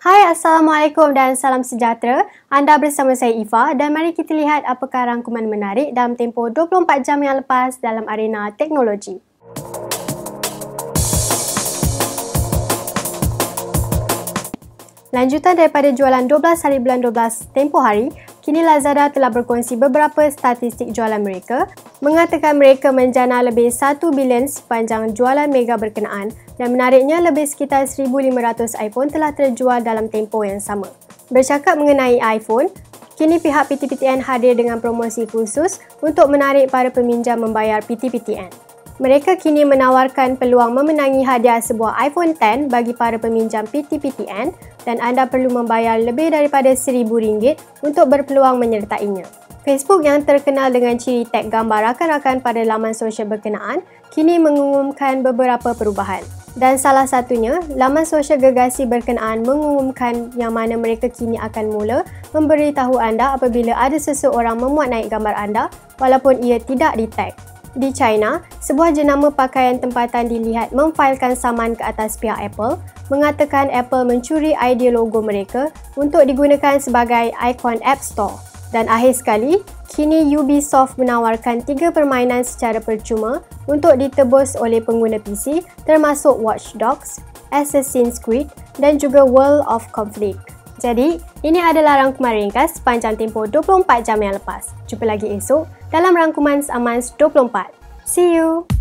Hai, Assalamualaikum dan salam sejahtera. Anda bersama saya Ifa dan mari kita lihat apakah rangkuman menarik dalam tempoh 24 jam yang lepas dalam arena teknologi. Lanjutan daripada jualan 12 hari bulan 12 tempoh hari, kini Lazada telah berkongsi beberapa statistik jualan mereka, mengatakan mereka menjana lebih 1 bilion sepanjang jualan mega berkenaan dan menariknya lebih sekitar 1,500 iPhone telah terjual dalam tempoh yang sama. Bercakap mengenai iPhone, kini pihak PTPTN hadir dengan promosi khusus untuk menarik para peminjam membayar PTPTN. Mereka kini menawarkan peluang memenangi hadiah sebuah iPhone X bagi para peminjam PTPTN dan anda perlu membayar lebih daripada RM1,000 untuk berpeluang menyertainya. Facebook yang terkenal dengan ciri tag gambar rakan-rakan pada laman sosial berkenaan kini mengumumkan beberapa perubahan. Dan salah satunya, laman sosial Gegasi berkenaan mengumumkan yang mana mereka kini akan mula memberitahu anda apabila ada seseorang memuat naik gambar anda walaupun ia tidak di-tag. Di China, sebuah jenama pakaian tempatan dilihat memfailkan saman ke atas pihak Apple, mengatakan Apple mencuri idea logo mereka untuk digunakan sebagai ikon App Store. Dan akhir sekali, kini Ubisoft menawarkan 3 permainan secara percuma untuk ditebus oleh pengguna PC termasuk Watch Dogs, Assassin's Creed dan juga World of Conflict. Jadi, ini adalah rangkuman ringkas sepanjang tempoh 24 jam yang lepas. Jumpa lagi esok dalam rangkuman Amans 24. See you!